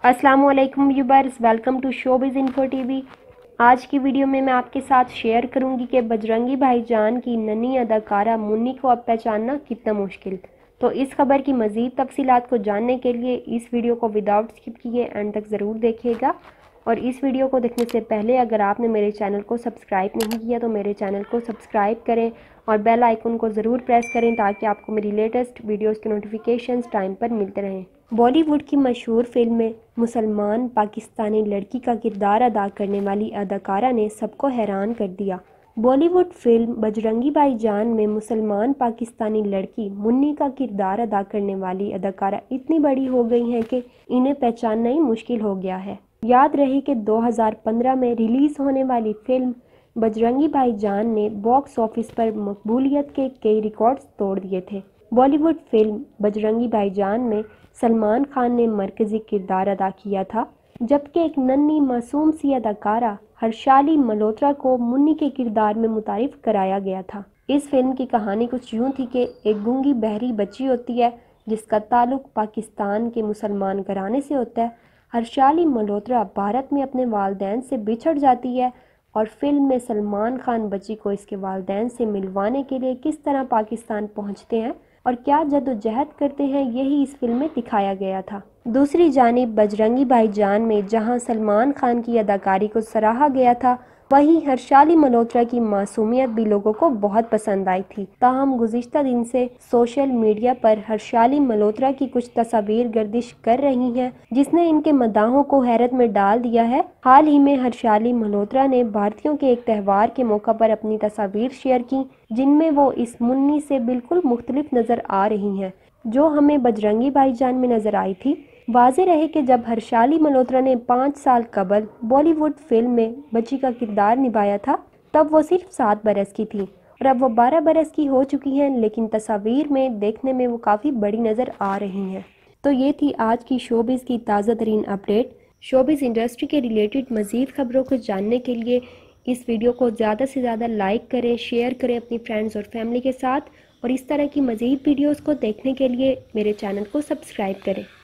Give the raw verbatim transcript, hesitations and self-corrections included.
अस्सलाम वालेकुम viewers, welcome to showbiz info TV. आज की वीडियो में मैं आपके साथ शेयर करूंगी कि बजरंगी भाईजान की नन्ही अदाकारा मुन्नी को अब पहचानना कितना मुश्किल। तो इस खबर की मज़ीद तफसीलात को जानने के लिए इस वीडियो को विदाउट स्किप किए एंड तक ज़रूर देखिएगा। और इस वीडियो को देखने से पहले अगर आपने मेरे चैनल को सब्सक्राइब नहीं किया तो मेरे चैनल को सब्सक्राइब करें और बेल आइकन को ज़रूर प्रेस करें ताकि आपको मेरी लेटेस्ट वीडियोस के नोटिफिकेशंस टाइम पर मिलते रहें। बॉलीवुड की मशहूर फिल्म में मुसलमान पाकिस्तानी लड़की का किरदार अदा करने वाली अदाकारा ने सबको हैरान कर दिया। बॉलीवुड फिल्म बजरंगी भाईजान में मुसलमान पाकिस्तानी लड़की मुन्नी का किरदार अदा करने वाली अदाकारा इतनी बड़ी हो गई हैं कि इन्हें पहचानना ही मुश्किल हो गया है। याद रहे कि दो हज़ार पंद्रह में रिलीज़ होने वाली फिल्म बजरंगी भाईजान ने बॉक्स ऑफिस पर मकबूलियत के कई रिकॉर्ड्स तोड़ दिए थे। बॉलीवुड फिल्म बजरंगी भाईजान में सलमान खान ने मरकज़ी किरदार अदा किया था, जबकि एक नन्ही मासूम सी अदाकारा हर्षाली मल्होत्रा को मुन्नी के किरदार में मुतारिफ कराया गया था। इस फिल्म की कहानी कुछ यूँ थी कि एक गूंगी बहरी बच्ची होती है जिसका ताल्लुक पाकिस्तान के मुसलमान घराने से होता है। हर्षाली मल्होत्रा भारत में अपने वालिदैन से बिछड़ जाती है और फिल्म में सलमान खान बच्ची को इसके वालिदैन से मिलवाने के लिए किस तरह पाकिस्तान पहुंचते हैं और क्या जद्दोजहद करते हैं, यही इस फिल्म में दिखाया गया था। दूसरी जानिब बजरंगी भाईजान में जहां सलमान खान की अदाकारी को सराहा गया था, वहीं हर्षाली मल्होत्रा की मासूमियत भी लोगों को बहुत पसंद आई थी। ताहम गुज़िश्ता दिन से सोशल मीडिया पर हर्षाली मल्होत्रा की कुछ तस्वीर गर्दिश कर रही हैं, जिसने इनके मदाहों को हैरत में डाल दिया है। हाल ही में हर्षाली मल्होत्रा ने भारतीयों के एक त्यौहार के मौका पर अपनी तस्वीर शेयर की, जिनमें वो इस मुन्नी से बिल्कुल मुख्तलिफ नज़र आ रही हैं जो हमें बजरंगी भाईजान में नज़र आई थी। वाज़ेह रहे कि जब हर्षाली मल्होत्रा ने पाँच साल कबल बॉलीवुड फिल्म में बच्ची का किरदार निभाया था, तब वो सिर्फ सात बरस की थी और अब वो बारह बरस की हो चुकी हैं, लेकिन तस्वीर में देखने में वो काफ़ी बड़ी नज़र आ रही हैं। तो ये थी आज की शोबिज़ की ताज़ा तरीन अपडेट। शोबिज़ इंडस्ट्री के रिलेटेड मज़ीद खबरों को जानने के लिए इस वीडियो को ज़्यादा से ज़्यादा लाइक करें, शेयर करें अपनी फ्रेंड्स और फैमिली के साथ, और इस तरह की मज़ीद वीडियोज़ को देखने के लिए मेरे चैनल को सब्सक्राइब करें।